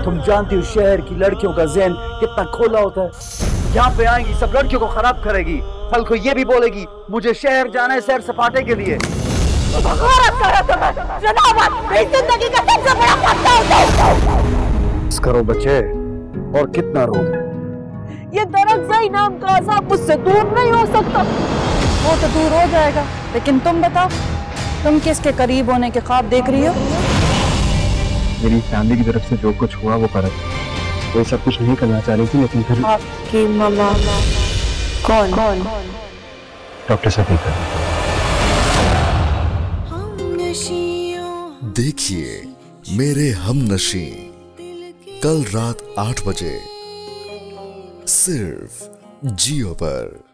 तुम जानती हो शहर की लड़कियों का ज़हन कितना खोला होता है। यहाँ पे आएंगी सब लड़कियों को खराब करेगी, कल को ये भी बोलेगी मुझे शहर जाना है सैर सपाटे के लिए। करो बच्चे, और कितना रो। ये दरअसल नाम का अज़ाब मुझसे दूर नहीं हो सकता। वो तो दूर हो जाएगा, लेकिन तुम बताओ, तुम किसके करीब होने के ख्वाब देख रही हो? मेरी फैमिली की तरफ से जो कुछ हुआ वो कर, वो सब कुछ नहीं करना चाह रही थी, लेकिन फिर आपकी मम्मा कौन? डॉक्टर सफीका। देखिए मेरे हमनशी, कल रात 8 बजे सिर्फ जियो पर।